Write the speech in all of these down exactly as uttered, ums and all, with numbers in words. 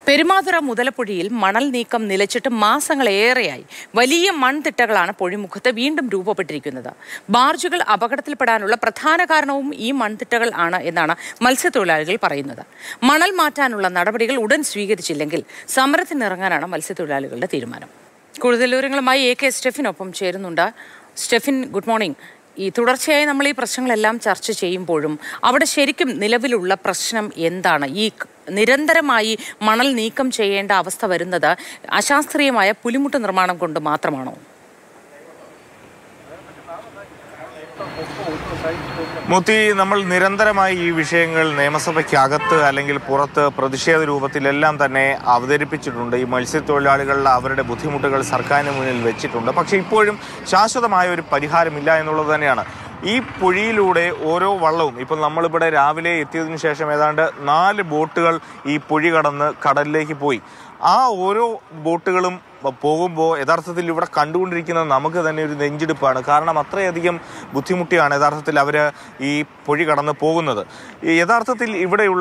പെരുമാതുറ മുതലപ്പുഴയിൽ മണൽ നീക്കം നിലച്ചിട്ട് മാസങ്ങളേറെയായി. വലിയ മൺതിട്ടകളാണ് പൊഴിമുഖത്ത് വീണ്ടും രൂപപ്പെട്ടിരിക്കുന്നത്. ബാർജുകൾ അപകടത്തിൽപ്പെടാനുള്ള പ്രധാന കാരണവും ഈ മൺതിട്ടകൾ ആണ് എന്നാണ് മത്സ്യത്തൊഴിലാളികൾ പറയുന്നത്. മണൽ മാറ്റാനുള്ള നടപടികൾ ഉടൻ സ്വീകരിച്ചില്ലെങ്കിൽ സമരത്തിനിറങ്ങാനാണ് മത്സ്യത്തൊഴിലാളികളുടെ തീരുമാനം. കൂടുതൽ വിവരങ്ങളുമായി എ കെ സ്റ്റെഫിനൊപ്പം ചേരുന്നുണ്ട്. Stephin, good morning. ഈ തുടർച്ചയായി നമ്മൾ ഈ പ്രശ്നങ്ങളെല്ലാം ചർച്ച ചെയ്യുമ്പോഴും അവിടെ ശരിക്കും നിലവിലുള്ള പ്രശ്നം എന്താണ്? ഈ നിരന്തരമായി മണൽ നീക്കം ചെയ്യേണ്ട അവസ്ഥ വരുന്നത് അശാസ്ത്രീയമായ പുലിമുട്ട് നിർമ്മാണം കൊണ്ട് മാത്രമാണോ? മുത്തി, നമ്മൾ നിരന്തരമായി ഈ വിഷയങ്ങൾ നിയമസഭയ്ക്കകത്ത് അല്ലെങ്കിൽ പുറത്ത് പ്രതിഷേധ രൂപത്തിലെല്ലാം തന്നെ അവതരിപ്പിച്ചിട്ടുണ്ട്. ഈ മത്സ്യത്തൊഴിലാളികളുടെ അവരുടെ ബുദ്ധിമുട്ടുകൾ സർക്കാരിന് മുന്നിൽ വെച്ചിട്ടുണ്ട്. പക്ഷേ ഇപ്പോഴും ശാശ്വതമായ ഒരു പരിഹാരമില്ല എന്നുള്ളത് തന്നെയാണ്. ഈ പുഴയിലൂടെ ഓരോ വള്ളവും, ഇപ്പോൾ നമ്മളിവിടെ രാവിലെ എത്തിയതിനു ശേഷം ഏതാണ്ട് നാല് ബോട്ടുകൾ ഈ പുഴി കടന്ന് കടലിലേക്ക് പോയി. ആ ഓരോ ബോട്ടുകളും പോകുമ്പോൾ യഥാർത്ഥത്തിൽ ഇവിടെ കണ്ടുകൊണ്ടിരിക്കുന്നത് നമുക്ക് തന്നെ ഒരു നെഞ്ചിടിപ്പാണ്. കാരണം അത്രയധികം ബുദ്ധിമുട്ടിയാണ് യഥാർത്ഥത്തിൽ അവർ ഈ പൊഴി കടന്ന് പോകുന്നത്. യഥാർത്ഥത്തിൽ ഇവിടെയുള്ള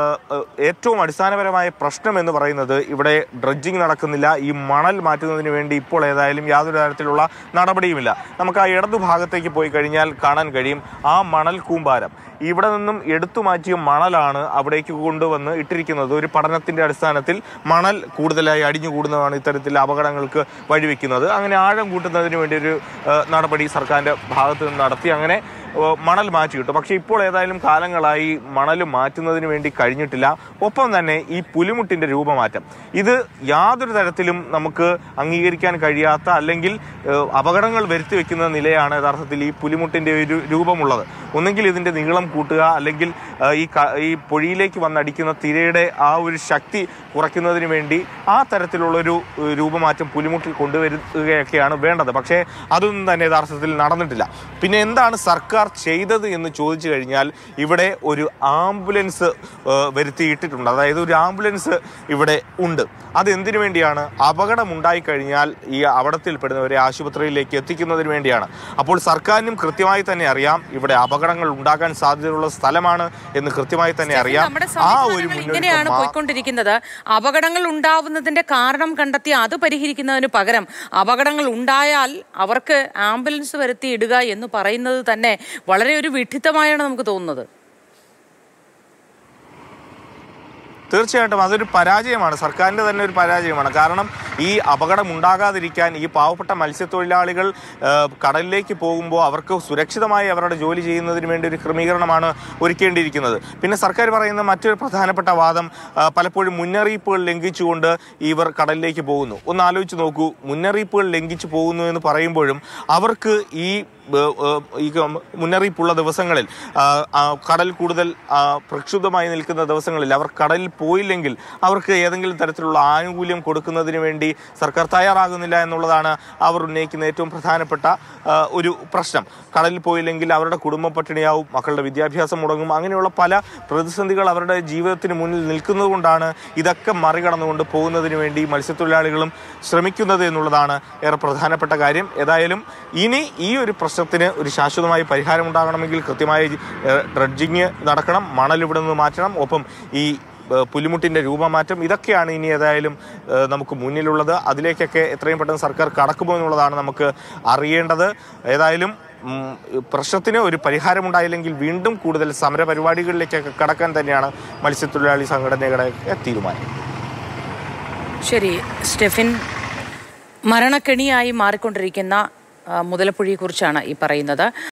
ഏറ്റവും അടിസ്ഥാനപരമായ പ്രശ്നം എന്ന് പറയുന്നത് ഇവിടെ ഡ്രഡ്ജിങ് നടക്കുന്നില്ല. ഈ മണൽ മാറ്റുന്നതിന് വേണ്ടി ഇപ്പോൾ ഏതായാലും യാതൊരു തരത്തിലുള്ള നടപടിയുമില്ല. നമുക്ക് ആ ഇടതു ഭാഗത്തേക്ക് പോയി കഴിഞ്ഞാൽ കാണാൻ കഴിയും ആ മണൽ കൂമ്പാരം. ഇവിടെ നിന്നും എടുത്തു മാറ്റിയ മണലാണ് അവിടേക്ക് കൊണ്ടുവന്ന് ഇട്ടിരിക്കുന്നത്. ഒരു പഠനത്തിൻ്റെ അടിസ്ഥാനത്തിൽ മണൽ കൂടുതലായി അടിഞ്ഞുകൂടുന്നതാണ് ഇത്തരത്തിൽ അപകടങ്ങൾക്ക് വഴിവെക്കുന്നത്. അങ്ങനെ ആഴം കൂട്ടുന്നതിന് വേണ്ടി ഒരു നടപടി സർക്കാരിൻ്റെ ഭാഗത്ത് നിന്ന് നടത്തി അങ്ങനെ മണൽ മാറ്റി കിട്ടും. പക്ഷേ ഇപ്പോൾ ഏതായാലും കാലങ്ങളായി മണൽ മാറ്റുന്നതിന് വേണ്ടി കഴിഞ്ഞിട്ടില്ല. ഒപ്പം തന്നെ ഈ പുലിമുട്ടിൻ്റെ രൂപമാറ്റം, ഇത് യാതൊരു തരത്തിലും നമുക്ക് അംഗീകരിക്കാൻ കഴിയാത്ത അല്ലെങ്കിൽ അപകടങ്ങൾ വരുത്തി വെക്കുന്ന നിലയാണ് യഥാർത്ഥത്തിൽ ഈ പുലിമുട്ടിൻ്റെ ഒരു രൂപമുള്ളത്. ഒന്നെങ്കിൽ ഇതിൻ്റെ നീളം കൂട്ടുക, അല്ലെങ്കിൽ ഈ ഈ പൊഴിയിലേക്ക് വന്നടിക്കുന്ന തിരയുടെ ആ ഒരു ശക്തി കുറയ്ക്കുന്നതിന് വേണ്ടി ആ തരത്തിലുള്ളൊരു രൂപമാറ്റം പുലിമുട്ടിൽ കൊണ്ടുവരികയൊക്കെയാണ് വേണ്ടത്. പക്ഷേ അതൊന്നും തന്നെ യഥാർത്ഥത്തിൽ നടന്നിട്ടില്ല. പിന്നെ എന്താണ് സർക്കാർ ചെയ്തത് എന്ന് ചോദിച്ചു കഴിഞ്ഞാൽ ഇവിടെ ഒരു ആംബുലൻസ് വരുത്തിയിട്ടിട്ടുണ്ട്. അതായത് ഒരു ആംബുലൻസ് ഇവിടെ ഉണ്ട്. അതെന്തിനു വേണ്ടിയാണ്? അപകടം ഉണ്ടായിക്കഴിഞ്ഞാൽ ഈ അപകടത്തിൽപ്പെടുന്നവരെ ആശുപത്രിയിലേക്ക് എത്തിക്കുന്നതിന് വേണ്ടിയാണ്. അപ്പോൾ സർക്കാരിനും കൃത്യമായി തന്നെ അറിയാം ഇവിടെ അപകടങ്ങൾ ഉണ്ടാകാൻ സാധ്യതയുള്ള സ്ഥലമാണ് എന്ന് കൃത്യമായി തന്നെ അറിയാം. ആ ഒരു ഇങ്ങനെയാണ് പോയിക്കൊണ്ടിരിക്കുന്നത്. അപകടങ്ങൾ ഉണ്ടാവുന്നതിന്റെ കാരണം കണ്ടെത്തി അത് പരിഹരിക്കുന്നതിന് പകരം അപകടങ്ങൾ ഉണ്ടായാൽ അവർക്ക് ആംബുലൻസ് വരുത്തി ഇടുക എന്ന് പറയുന്നത് തന്നെ വളരെ ഒരു വിഡ്ഢിത്തമായാണ് നമുക്ക് തോന്നുന്നത്. തീർച്ചയായിട്ടും അതൊരു പരാജയമാണ്, സർക്കാരിൻ്റെ തന്നെ ഒരു പരാജയമാണ്. കാരണം ഈ അപകടം ഉണ്ടാകാതിരിക്കാൻ ഈ പാവപ്പെട്ട മത്സ്യത്തൊഴിലാളികൾ കടലിലേക്ക് പോകുമ്പോൾ അവർക്ക് സുരക്ഷിതമായി അവരുടെ ജോലി ചെയ്യുന്നതിന് വേണ്ടി ഒരു ക്രമീകരണമാണ് ഒരുക്കേണ്ടിയിരിക്കുന്നത്. പിന്നെ സർക്കാർ പറയുന്ന മറ്റൊരു പ്രധാനപ്പെട്ട വാദം, പലപ്പോഴും മുന്നറിയിപ്പുകൾ ലംഘിച്ചുകൊണ്ട് ഇവർ കടലിലേക്ക് പോകുന്നു. ഒന്ന് ആലോചിച്ച് നോക്കൂ, മുന്നറിയിപ്പുകൾ ലംഘിച്ചു പോകുന്നു എന്ന് പറയുമ്പോഴും അവർക്ക് ഈ ഈ മുന്നറിയിപ്പുള്ള ദിവസങ്ങളിൽ കടൽ കൂടുതൽ പ്രക്ഷുബ്ധമായി നിൽക്കുന്ന ദിവസങ്ങളിൽ അവർ കടലിൽ പോയില്ലെങ്കിൽ അവർക്ക് ഏതെങ്കിലും തരത്തിലുള്ള ആനുകൂല്യം കൊടുക്കുന്നതിന് വേണ്ടി സർക്കാർ തയ്യാറാകുന്നില്ല എന്നുള്ളതാണ് അവർ ഉന്നയിക്കുന്ന ഏറ്റവും പ്രധാനപ്പെട്ട ഒരു പ്രശ്നം. കടലിൽ പോയില്ലെങ്കിൽ അവരുടെ കുടുംബം പട്ടിണിയാവും, മക്കളുടെ വിദ്യാഭ്യാസം മുടങ്ങും. അങ്ങനെയുള്ള പല പ്രതിസന്ധികൾ അവരുടെ ജീവിതത്തിന് മുന്നിൽ നിൽക്കുന്നത് കൊണ്ടാണ് ഇതൊക്കെ മറികടന്നുകൊണ്ട് പോകുന്നതിന് വേണ്ടി മത്സ്യത്തൊഴിലാളികളും ശ്രമിക്കുന്നത് എന്നുള്ളതാണ് ഏറെ പ്രധാനപ്പെട്ട കാര്യം. ഏതായാലും ഇനി ഈ ഒരു പ്രശ്നത്തിന് ഒരു ശാശ്വതമായ പരിഹാരം ഉണ്ടാകണമെങ്കിൽ കൃത്യമായി ഡ്രഡ്ജിങ് നടക്കണം, മണൽ ഇവിടെ നിന്ന് മാറ്റണം, ഒപ്പം ഈ പുലിമുട്ടിൻ്റെ രൂപമാറ്റം, ഇതൊക്കെയാണ് ഇനി ഏതായാലും നമുക്ക് മുന്നിലുള്ളത്. അതിലേക്കൊക്കെ എത്രയും പെട്ടെന്ന് സർക്കാർ കടക്കുമോ എന്നുള്ളതാണ് നമുക്ക് അറിയേണ്ടത്. ഏതായാലും പ്രശ്നത്തിന് ഒരു പരിഹാരമുണ്ടായില്ലെങ്കിൽ വീണ്ടും കൂടുതൽ സമരപരിപാടികളിലേക്കൊക്കെ കടക്കാൻ തന്നെയാണ് മത്സ്യത്തൊഴിലാളി സംഘടനകളുടെ തീരുമാനം. ശരി സ്റ്റെഫിൻ, മരണക്കെണിയായി മാറിക്കൊണ്ടിരിക്കുന്ന മുതലപ്പുഴയെക്കുറിച്ചാണ് ഈ പറയുന്നത്.